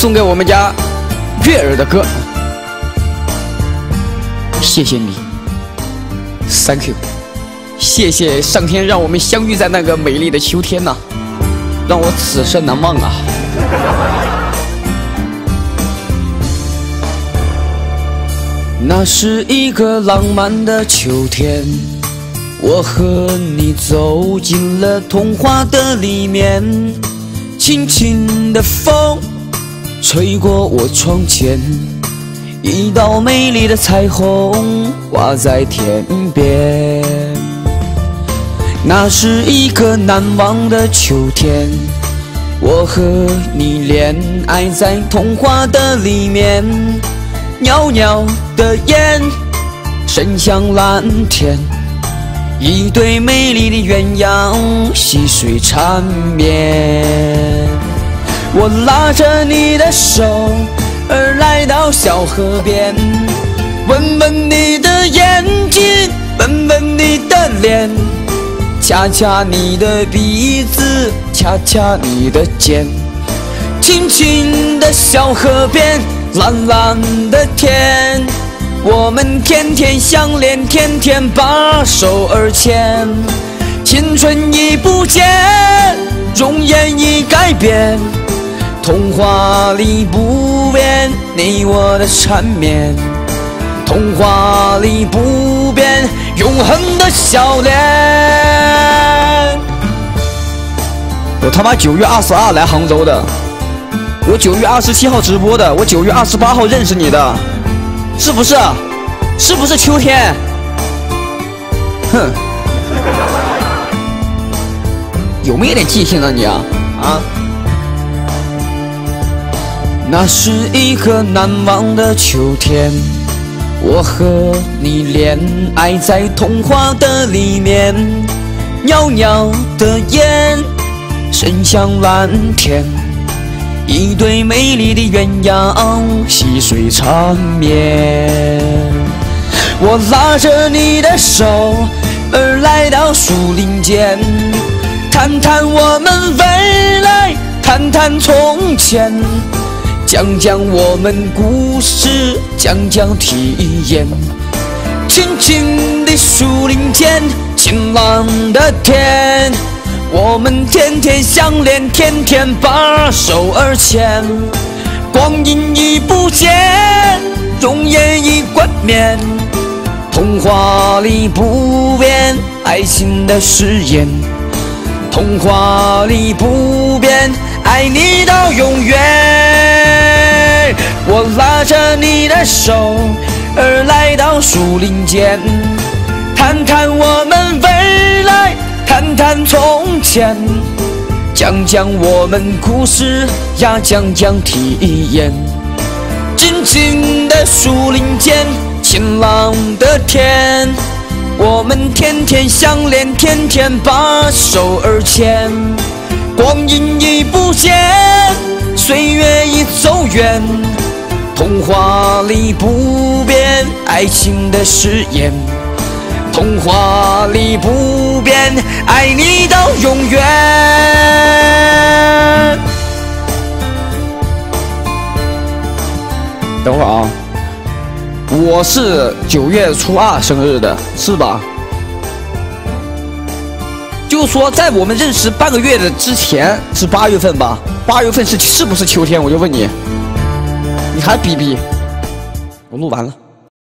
送给我们家月儿的歌。谢谢你 ，Thank you， 谢谢上天让我们相遇在那个美丽的秋天呐，让我此生难忘啊！那是一个浪漫的秋天，我和你走进了童话的里面，轻轻的风吹过我窗前，一道美丽的彩虹挂在天边。那是一个难忘的秋天，我和你恋爱在童话的里面，袅袅的烟伸向蓝天，一对美丽的鸳鸯细水缠绵。我拉着你的手儿来到小河边，吻吻你的眼睛，吻吻你的脸，掐掐你的鼻子，掐掐你的肩。轻轻的小河边，蓝蓝的天，我们天天相恋，天天把手儿牵。青春已不见，容颜已改变，童话里不变你我的缠绵，童话里不变永恒的笑脸。我他妈9月22来杭州的，我9月27号直播的，我9月28号认识你的，是不是？是不是秋天？哼，有没有点记性啊你啊？啊？那是一个难忘的秋天，我和你恋爱在童话的里面，袅袅的烟伸向蓝天，一对美丽的鸳鸯细水缠绵。我拉着你的手儿来到树林间，谈谈我们未来，谈谈从前，讲讲我们故事，讲讲体验。青青的树林间，晴朗的天，我们天天相恋，天天把手儿牵。光阴已不见，容颜已冠冕，童话里不变爱情的誓言，童话里不变爱你到永远。我拉着你的手儿来到树林间，谈谈我们未来，谈谈从前，讲讲我们故事呀，讲讲体验。静静的树林间，晴朗的天，我们天天相恋，天天把手儿牵。光阴已不见，岁月已走远，童话里不变爱情的誓言，童话里不变爱你到永远。等会儿啊，我是9月初2生日的，是吧？就是说在我们认识半个月的之前是8月份吧？8月份是不是秋天？我就问你，你还逼逼？我录完了。